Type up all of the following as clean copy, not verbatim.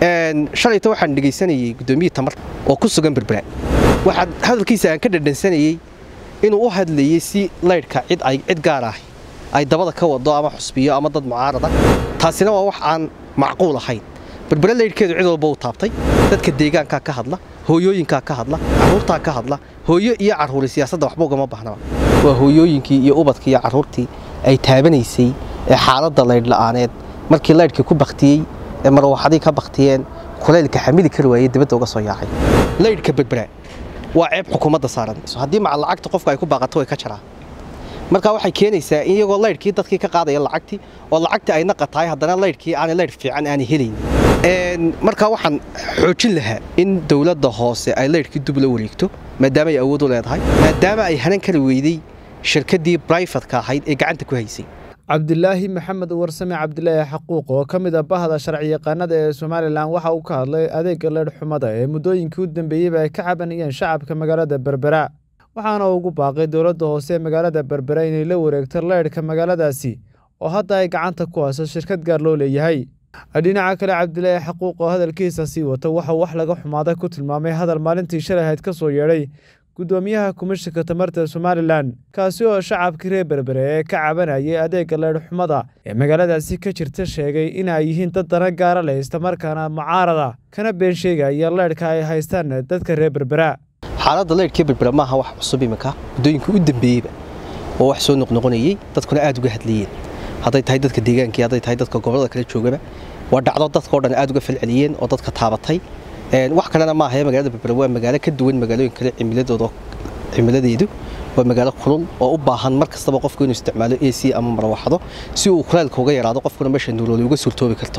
shalayto waxaan dhageysanayay gudoomiye tamar oo ku sugan Berbera waxaan hadalkiisa aan ka dhadhansanayay inuu u hadlayay si leydhka cid gaar ah ay dabada ka wado ama xusbiyo ama dad mucaarada taasina waa wax aan macquul ahayn Berbera leydhkeedu cid walba u taabtay dadka deegaanka ka hadla hooyooyinka ka hadla caruurta ka hadla hooyo iyo caruur siyaasadda waxba uga ma baahnaa waa hooyooyinkii iyo ubadkii iyo caruurtii ay taabanaysay xaaladda leydh la'aaneed markii leydhkii ku baqtiyay marwaxadii ka baqtiyeen kuleylka xamili kar waayay dibadda uga soo yaacay leydhka Berbera waa ceeb xukuumadda saaran haddii macal lacagta qofka ay ku baaqato way ka jaraa marka waxay keenaysaa in iyagoo leydhkii dadkii ka qaadaya lacagtii oo lacagta ay naqatahay haddana leydhkii aan leydh fiican aan helayn marka waxaan xoojin lahaa in dawladda hoose ay leydhkii dib la wareegto maadaama ay awood u leedahay maadaama ay hanan kala weyday shirkaddii private-ka ahayd ee gacanta ku haysay cabdilaahi maxamed warsame cabdilaahi xaquuq oo ka mid ah bahda sharci yaqaanada ee Soomaaliland waxa uu ka hadlay adeegga leydh xumada ee muddooyinkii u dambeeyay ay ka cabanayeen shacabka magaalada Berbera waxaana ugu baaqay dawladda hoose ee magaalada Berbera inay la wareegto leydhka magaaladaasi oo hadda ay gacanta ku hayso shirkad gaar loo leeyahay dhinaca kale cabdilaahi xaquuq oo hadalkiisa sii wata waxa wax laga xumaaday ku tilmaamay hadal maalintii shalay ahayd ka soo yeedhay gudoomiyaha komishanka tamarta Soomaaliland kaasi oo shacabkii reer Berbera ee ka cabanayay adeegga leydh xumada ee magaaladaasi ka jirta sheegay in ay yihiin dad dana gaar ah isla markaana mucaarada kana been sheegaya leydhka ay haystaan dadka reer Berbera xaaladda leydhka Berbera ma aha wax cusub iminka muddooyinkii u dambeeyay oo wax soo noqnoqonayay dadkuna aad uga hadlayeen haday tahay dadka deegaanka haday tahay dadka gobolada kala joogaba waa dhacdo dadka oo dhan aad uga falceliyeen oo dadka taabatay wax kalena ma aha magaalada Berbera waa magaalo ka duwan magaalooyinka kale cimiladeedu waa magaalo kulul oo u baahan mar kastaba qofku inuu isticmaalo AC ama marwaxado si uu kuleylka uga yaraado qofkuna meesha nolol uga suurtoobi karto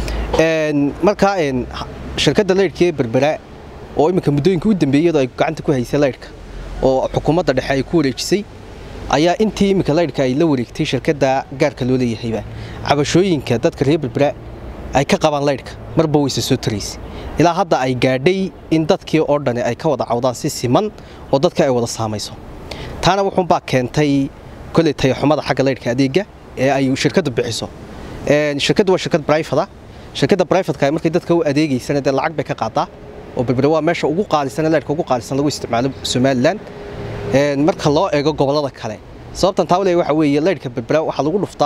marka shirkadda leydhka Berbera oo iminka muddooyinkii u dambeeyay ay gacanta ku haysay leydhka oo xukuumadda dhexe ay ku wareejisay ayaa intii iminka leydhka ay la wareegtay shirkadda gaarka loo leeyahayba cabashooyinka dadka reer Berbera ay ka qabaan leydhka marba way soo taraysay ilaa hadda ay gaadhay in dadkii oo dhan ay ka wada cawdaan si siman oo dadka ay wada saamayso taana wuxuu baa keentay kulay tayo xumada xagga leydhka adeega ee ay shirkaddu bixiso shirkaddu waa shirkad private-ka markay dadka u adeegaysan ee lacag bay ka qaadaa oo Berbera waa meesha ugu qaalisan leydhka ugu qaalisan lagu isticmaalo Soomaaliland marka loo eego gobolada kale sababtan taa waxa weeye leydhka Berbera waxa lagu dhuftaa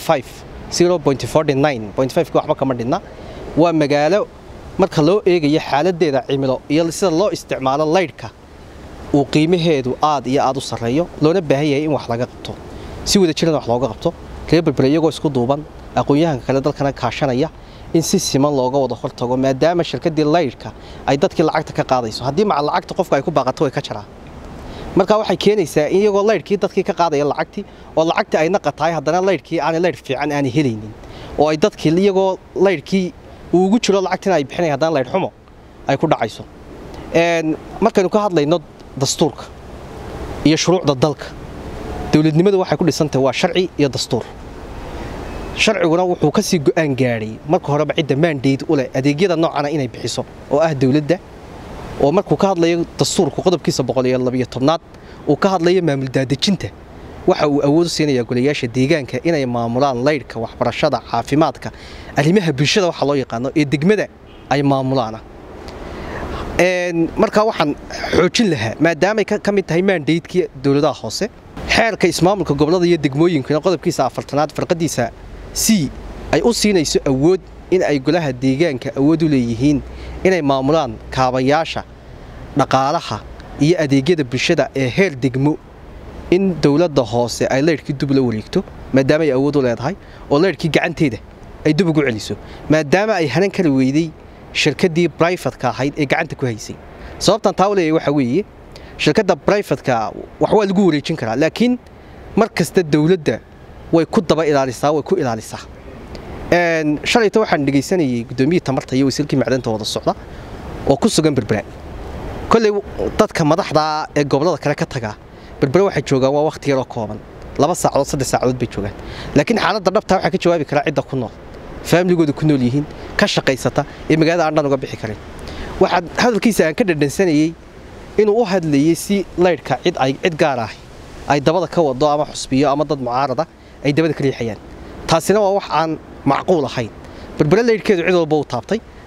0.49 waxba kama dhinna waa magaalo marka loo eegayo xaaladeeda cimilo iyo sida loo isticmaalo leydhka uu qiimaheedu aad iyo aad u sareeyo loona baahan yahay in wax laga qabto si wada jiran wax looga qabto reer Berbera iyagoo isku duuban aqoonyahanka kale dalkana kaashanaya in si siman looga wada hortago maadaama shirkaddii leydhka ay dadkii lacagta ka qaadayso haddii macal lacagta qofka ay ku baaqato way ka jaraa marka waxay keenaysaa in iyagoo leydhkii dadkii ka qaadaya lacagtii oo lacagta ay naqatahay haddana leydhkii aan leydh fiican aan helaynin oo ay dadkii iyagoo leydhkii ugu jiro lacagtina ay bixinayaan haddana leydh xumo ay ku dhacayso markaynu ka hadlayno dastuurka iyo shuruucda dalka dawladnimadu waxay ku dhisantahay waa sharci iyo dastuur sharciguna wuxuu ka sii go'aan gaadhay marka horeba cidda mandate u leh adeegyada noocana inay bixiso oo ah dawladda oo markuu ka hadlayo dastuurku qodobkiisa 112aad uu ka hadlayo maamul daadejinta waxa uu awood u siinayaa golayaasha deegaanka inay maamulaan leydhka waxbarashada caafimaadka arrimaha bulshada waxa loo yaqaan ee degmada ay maamulaan marka waxaan xoojin lahaa maadaama ay ka mid tahay mandate-kii dawladaha hoose xeerka ismaamulka gobolada iyo degmooyinka qodobkiisa 4aad farqadiisa C ay u siinayso awood in ay golaha deegaanka awood u leeyihiin inay maamulaan kaabayaasha dhaqaalaha iyo adeegyada bulshada ee heer degmo in dawladda hoose ay leydhkii dib la wareegto maadaama ay awood u leedahay oo leydhkii gacanteeda ay dib ugu celiso maadaama ay hanan kala weyday shirkaddii private-ka ahayd ee gacanta ku haysay sababtan taa waxa weeye shirkadda private-ka wax waa lagu wareejin karaa laakiin mar kasta dawladda way ku daba ilaalisaa way ku ilaalisaa shalayto waxaan dhageysanayay gudoomiye tamarta iyo wasiirkii macdanta wada socda oo ku sugan Berbera kulay dadka madaxda ee gobolada kale ka taga Berbera waxay joogaan waa waqti yar oo kooban 2 saacadood 3 saacadood bay joogaan laakiin xaaladda dhabta waxa ka jawaabi kara cidda ku nool familygooda ku nool yihiin ka shaqaysata ee magaalada aan dhan uga bixi karin waxaan hadalkiisa aan ka dhadhansanayay inuu u hadlayay si leydhka cid gaar ah ay dabada ka wado ama xusbiyo ama dad mucaarada ay dabada ka riixayaan taasina waa wax aan macquul ahayn Berbera leydhkeedu cid walba u taabtay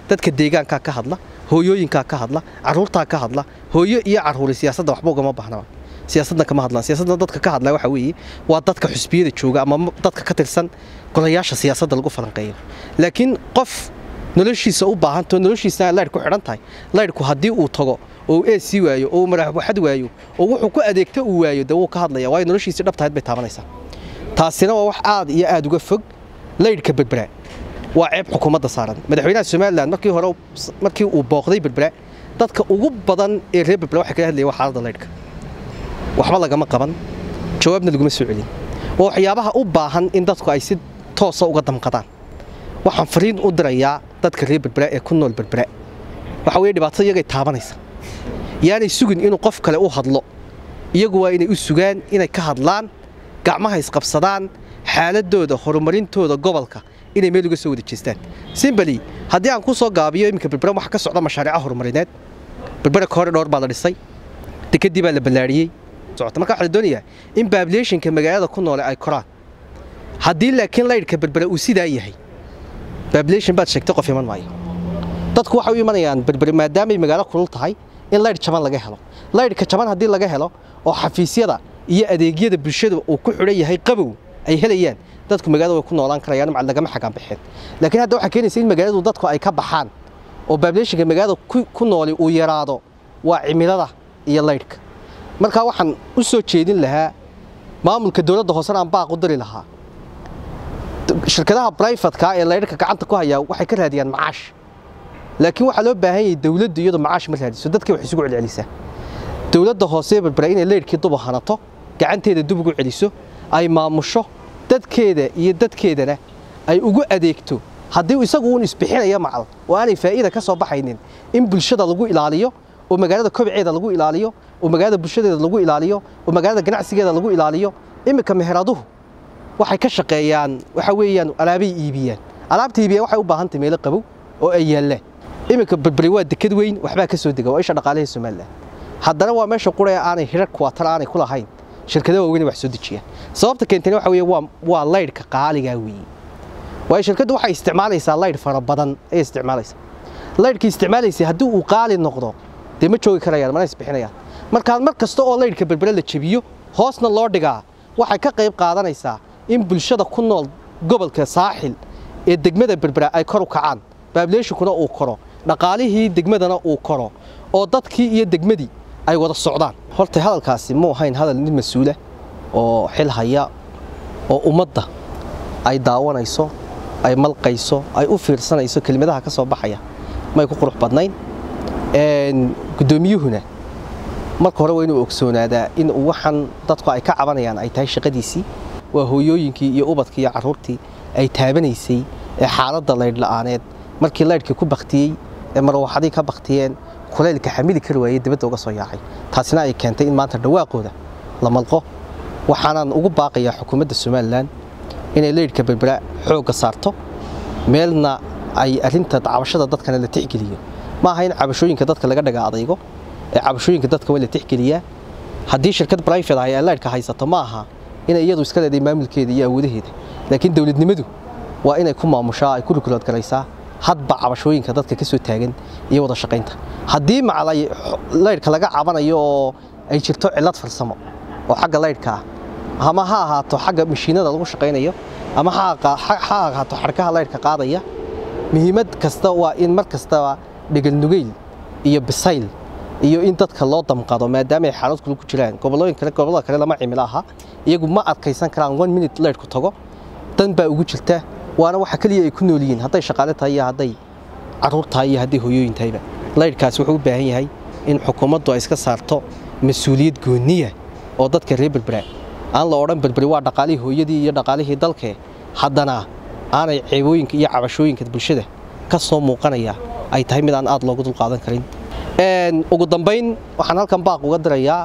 dadka deegaanka ka hadla hooyooyinka ka hadla caruurta ka hadla hooyo iyo caruur siyaasadda waxba uga ma baahna siyaasadda kama hadlaan siyaasadda dadka ka hadla waxa weeye waa dadka xusbiyada jooga ama dadka ka tirsan golayaasha siyaasadda lagu falanqeeyo laakiin qof noloshiisa u baahan to noloshiisa leer ku xidhan tahay leerku hadii uu tago oo AC waayo oo madaxwad waayo oo wuxuu ku adeegto uu waayo dawoo ka hadlaya way noloshiisa dhabtaad bay taabanaysaa taasina waa wax aad iyo aad uga fog leerka Berbera waa ceeb xukuumadda saaran madaxweynaha Soomaaliland markii uu booqday Berbera dadka ugu badan ee reer Berbera waxa ka hadlayay xaaladda leerka waxba lagama qaban jawaabna laguma soo celin waxyaabaha u baahan in dadku ay si toos ah uga damqadaan waxaan fariin u dirayaa dadka reer Berbera ee ku nool Berbera waxa weeye dhibaato iyaga taabanaysa yaani sugin inuu qof kale u hadlo iyagu waa inay u sugaan inay ka hadlaan gacmaha isqabsadaan xaaladooda horumarintooda gobolka inay meel uga soo wada jeestaan simply haddii aan ku soo gaabiyo iminka Berbera waxa ka socda mashaariic horumarineed Berbera corridor baa la dhisay dekadii baa la balaariyay socota marka waxa la doonayaa in population-ka magaalada ku nool ay koraan haddii laakiin leerka Berbera uu sidaa yahay population baad sheegtay qof iman maayo dadku waxa u imanayaan Berbera maadaama ay magaalo kulul tahay in leer jaban laga helo leerka jaban haddii laga helo oo xafiisyada iyo adeegyada bulshada uu ku xidhan yahay qabow ay helayaan dadku magaalada way ku noolaan karayaan macad lagama xagaan bixin laakiin hadda waxa keenaysa in magaaladu dadku ay ka baxaan oo population-ka magaalada ku nool uu yaraado waa cimilada iyo leerka marka waxaan u soo jeedin lahaa maamulka dawladda hoose aan baaq u diri lahaa shirkadaha private-ka ee leerka gacanta ku haya waxay ka raadiyaan macaash laakiin waxa loo baahan yahay dawladdu iyadu macaash ma raadiso dadka wax isugu celcelisaa dawladda hoose Berbera inay leerkii dub hanato gacanteeda dub ugu celiso ay maamusho dadkeeda iyo dadkeedana ay ugu adeegto haddii isagu uu isbixinayo macal oo aanay faa'iido ka soo baxaynin in bulshada lagu ilaaliyo oo magaalada kobceeda lagu ilaaliyo oo magaalada bulshadeeda lagu ilaaliyo oo magaalada ganacsigeeda lagu ilaaliyo imika meheraduhu waxay ka shaqeeyaan waxa weeyaan alaabay iibiyaan alaabta iibiya waxay u baahan tahay meel qabow oo ay yaalaan imika Berbera waa dekad weyn waxba ka soo dega oo isha dhaqaalaha Soomaaliland haddana waa meesha quraya aanay hirar kuwatar aanay ku lahayn shirkadaha waaweyn wax soo dejiya sababta keentay waxa weeye waa leerka qaaliga weey way shirkadu waxay isticmaalaysaa leer fara badan ay isticmaalaysaa leerkii isticmaalaysa haddii uu qaali noqdo de ma joogi karayaan mana isbixinayaan marka kasta oo leerka Berbera la jabiyo hoosna loo dhigaa waxay ka qayb qaadanaysaa in bulshada ku nool gobolka saaxil ee degmada Berbera ay kor u kacaan population-kuna uu koro dhaqaalihii degmadana uu koro oo dadkii iyo degmadii ay wada socdaan horta hadalkaasi ma ahayn hadal mid mas'uul ah oo xil haya oo ummadda ay daawanayso ay malqayso ay u fiirsanayso kelmadaha ka soo baxaya may ku qurux badnayn gudoomiyuhuna marka hore waa inuu ogsoonaada in waxan dadku ay ka cabanayaan ay tahay shaqadiisii waa hooyooyinkii iyo ubadkii iyo caruurtii ay taabanaysay ee xaaladda leer la'aaneed markii leerkii ku baqtiyay ee marwaxadii ka baqtiyeen kuleelka xamili kar waayay dibadda uga soo yaacay taasina ay keentay in maanta dhawaaqooda la malqo waxaan ugu baaqayaa xukuumadda Soomaaliland inay leerka Berbera xoog saarto meelna ay arinta cabashada dadkana la tixgeliyo ma ahayn cabashooyinka dadka laga dhaga adaygo ee cabashooyinka dadka waa la tixgeliyaa haddii shirkad private ay leerka haysato ma aha inay iyadu iska leedahay maamulkeeda iyo awoodaheeda laakiin dawladnimadu waa inay ku maamushaa ay ku ruglood garaysaa hadba cabashooyinka dadka ka soo taagan iyo wada shaqaynta haddii macalay leerka laga cabanayo oo ay jirto cilad farsamo oo xagga leerka ama ha ahaato xagga mashiinada lagu shaqaynayo ama ha ahaato xarkaha leerka qaadaya muhiimad kasta waa in mar kasta dhigal nugeyl iyo bisayl iyo in dadka loo damqado maadaama ay xaalad kale ku jiraan gobolada kale lama cimilo aha iyagu ma adkaysan karaan 1 minute leerku tago dan baa ugu jirta waana waxa kaliya ay ku nool yihiin haday shaqaale tahay iyo haday caruur tahay iyo haday hooyooyin tahayba leerkaas wuxuu u baahan yahay in xukuumaddu ay iska saarto mas'uuliyad gooniya oo dadka reer Berbera aan la oran Berbera waa dhaqaalihii hooyadii iyo dhaqaalihii dalka haddana aanay ceebooyinka iyo cabashooyinka bulshada ka soo muuqanaya ay tahay mid aan aad loogu dul qaadan karin ugu dambeyn waxaan halkan baaq uga dirayaa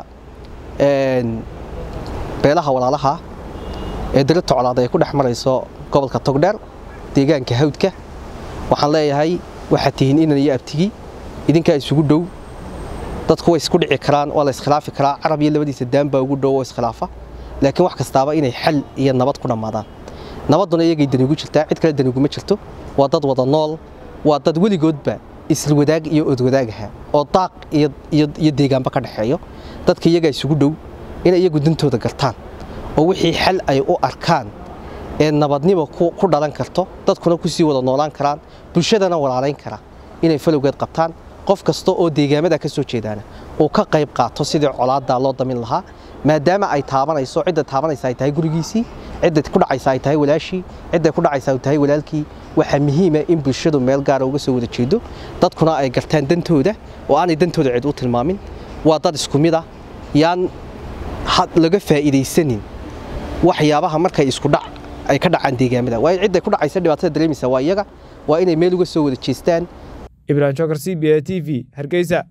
beelaha walaalaha ee dirta colaada ay ku dhex marayso gobolka Togdheer deegaanka Hawdka waxaan leeyahay waxa tihiin inaan iyo abtigi idinka isugu dhow dadku way isku dhici karaan oo la iskhilaafi karaa Arab iyo labadiisa daanba ugu dhow oo iskhilaafa laakiin wax kastaaba inay xal iyo nabad ku dhamaadaan nabaduna iyagay danigu jirtaa cid kale danigu ma jirto waa dad wada nool waa dad weligoodba isla wadaag iyo odwadaagaha oo daaq iyo deegaanba ka dhaxeeyo dadka iyaga isugu dhow in iyagu dintooda gartaan oo wixii xal ay u arkaan ee nabadnimo ku dhalan karto dadkuna ku sii wada noolaan karaan bulshadana walaalayn kara inay falowgeed qabtaan qof kasta oo deegaamada ka soo jeedana oo ka qayb qaato sidii colaada loo damin lahaa maadaama ay taabanayso cidda taabanaysa ay tahay gurigiisii cidda ku dhacaysa ay tahay walaashii cidda ku dhacaysa ay tahay walaalkii waxa muhiim ah in bulshadu meel gaar ah uga soo wada jeedo dadkuna ay gartaan dantooda oo aanay dantooda cid u tilmaamin waa dad isku mid ah yaan laga faa'iideysanin waxyaabaha markay isku dhac ay ka dhacaan deegaamada waa cidda ku dhacaysa dhibaatada dareemaysa waa iyaga waa inay meel uga soo wada jeestaan Ibrahim Chokar CBA TV Hargeysa